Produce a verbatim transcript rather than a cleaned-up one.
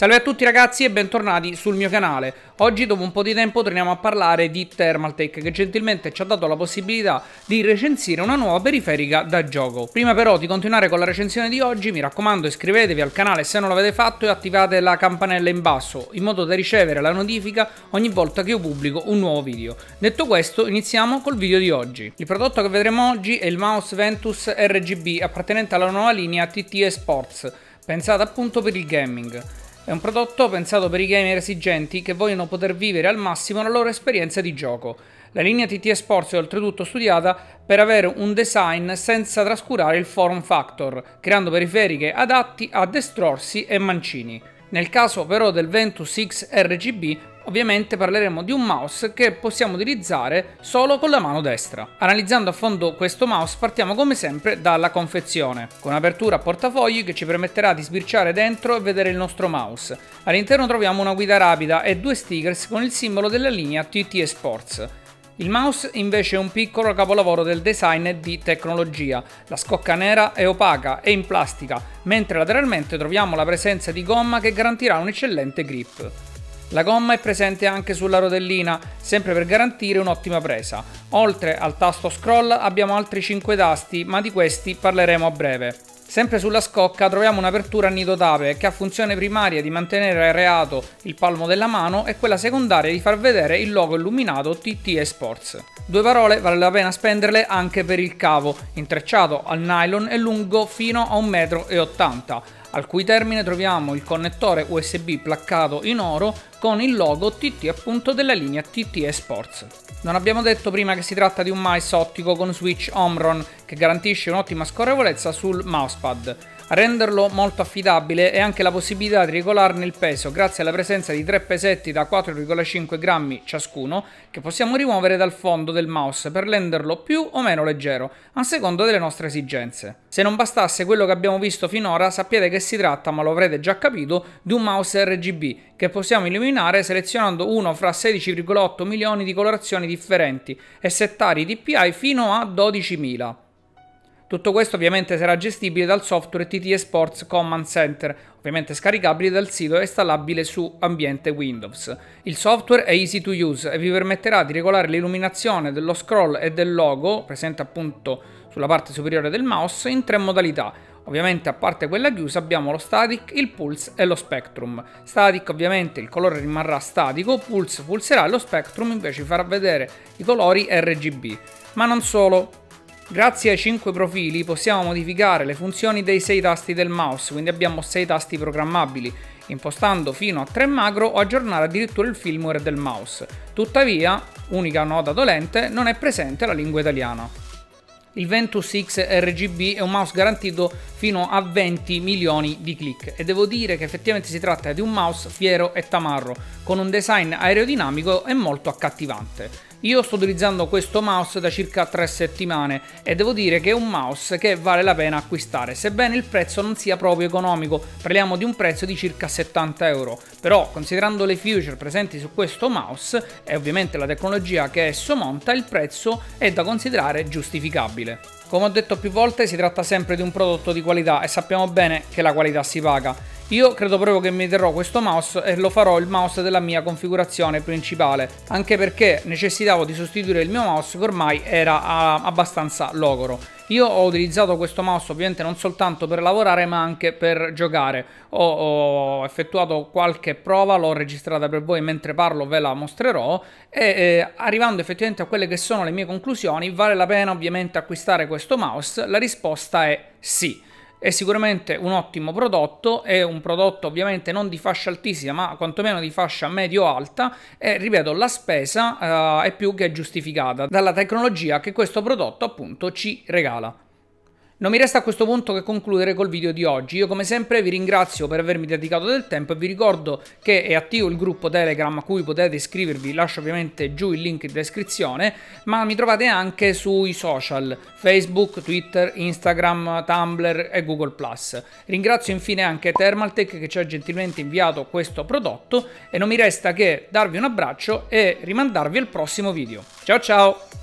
Salve a tutti ragazzi e bentornati sul mio canale. Oggi dopo un po' di tempo torniamo a parlare di Thermaltake, che gentilmente ci ha dato la possibilità di recensire una nuova periferica da gioco. Prima però di continuare con la recensione di oggi, mi raccomando, iscrivetevi al canale se non l'avete fatto e attivate la campanella in basso in modo da ricevere la notifica ogni volta che io pubblico un nuovo video. Detto questo, iniziamo col video di oggi. Il prodotto che vedremo oggi è il mouse Ventus R G B appartenente alla nuova linea T T E Sports, pensata appunto per il gaming. È un prodotto pensato per i gamer esigenti che vogliono poter vivere al massimo la loro esperienza di gioco. La linea T T E Sports è oltretutto studiata per avere un design senza trascurare il form factor, creando periferiche adatti a destrorsi e mancini. Nel caso però del Ventus X R G B, ovviamente parleremo di un mouse che possiamo utilizzare solo con la mano destra. Analizzando a fondo questo mouse partiamo come sempre dalla confezione, con apertura a portafogli che ci permetterà di sbirciare dentro e vedere il nostro mouse. All'interno troviamo una guida rapida e due stickers con il simbolo della linea T T E Sports. Il mouse invece è un piccolo capolavoro del design e di tecnologia. La scocca nera è opaca e in plastica, mentre lateralmente troviamo la presenza di gomma che garantirà un eccellente grip. La gomma è presente anche sulla rotellina, sempre per garantire un'ottima presa. Oltre al tasto scroll abbiamo altri cinque tasti, ma di questi parleremo a breve. Sempre sulla scocca troviamo un'apertura a nido d'ape che ha funzione primaria di mantenere areato il palmo della mano e quella secondaria di far vedere il logo illuminato T T E Sports. Due parole, vale la pena spenderle anche per il cavo, intrecciato al nylon e lungo fino a un metro e ottanta metri, al cui termine troviamo il connettore U S B placcato in oro con il logo T T appunto della linea T T E Sports. Non abbiamo detto prima che si tratta di un mouse ottico con switch Omron che garantisce un'ottima scorrevolezza sul mousepad. A renderlo molto affidabile è anche la possibilità di regolarne il peso grazie alla presenza di tre pesetti da quattro virgola cinque grammi ciascuno che possiamo rimuovere dal fondo del mouse per renderlo più o meno leggero, a seconda delle nostre esigenze. Se non bastasse quello che abbiamo visto finora, sappiate che si tratta, ma lo avrete già capito, di un mouse R G B che possiamo illuminare selezionando uno fra sedici virgola otto milioni di colorazioni differenti e settare i D P I fino a dodicimila. Tutto questo ovviamente sarà gestibile dal software T T E Sports Command Center, ovviamente scaricabile dal sito e installabile su ambiente Windows. Il software è easy to use e vi permetterà di regolare l'illuminazione dello scroll e del logo, presente appunto sulla parte superiore del mouse, in tre modalità. Ovviamente a parte quella chiusa abbiamo lo static, il pulse e lo spectrum. Static ovviamente il colore rimarrà statico, pulse pulserà e lo spectrum invece farà vedere i colori R G B. Ma non solo. Grazie ai cinque profili possiamo modificare le funzioni dei sei tasti del mouse, quindi abbiamo sei tasti programmabili, impostando fino a tre macro o aggiornare addirittura il firmware del mouse. Tuttavia, unica nota dolente, non è presente la lingua italiana. Il Ventus X R G B è un mouse garantito fino a venti milioni di click e devo dire che effettivamente si tratta di un mouse fiero e tamarro, con un design aerodinamico e molto accattivante. Io sto utilizzando questo mouse da circa tre settimane e devo dire che è un mouse che vale la pena acquistare, sebbene il prezzo non sia proprio economico, parliamo di un prezzo di circa settanta euro, però considerando le feature presenti su questo mouse e ovviamente la tecnologia che esso monta, il prezzo è da considerare giustificabile. Come ho detto più volte, si tratta sempre di un prodotto di qualità e sappiamo bene che la qualità si paga. Io credo proprio che mi terrò questo mouse e lo farò il mouse della mia configurazione principale, anche perché necessitavo di sostituire il mio mouse che ormai era uh, abbastanza logoro. Io ho utilizzato questo mouse ovviamente non soltanto per lavorare ma anche per giocare. Ho, ho effettuato qualche prova, l'ho registrata per voi mentre parlo, ve la mostrerò e eh, arrivando effettivamente a quelle che sono le mie conclusioni, vale la pena ovviamente acquistare questo mouse? La risposta è sì. È sicuramente un ottimo prodotto, è un prodotto ovviamente non di fascia altissima ma quantomeno di fascia medio-alta e ripeto la spesa uh, è più che giustificata dalla tecnologia che questo prodotto appunto ci regala. Non mi resta a questo punto che concludere col video di oggi. Io come sempre vi ringrazio per avermi dedicato del tempo e vi ricordo che è attivo il gruppo Telegram a cui potete iscrivervi, lascio ovviamente giù il link in descrizione, ma mi trovate anche sui social, Facebook, Twitter, Instagram, Tumblr e Google plus. Ringrazio infine anche Thermaltake che ci ha gentilmente inviato questo prodotto e non mi resta che darvi un abbraccio e rimandarvi al prossimo video. Ciao ciao!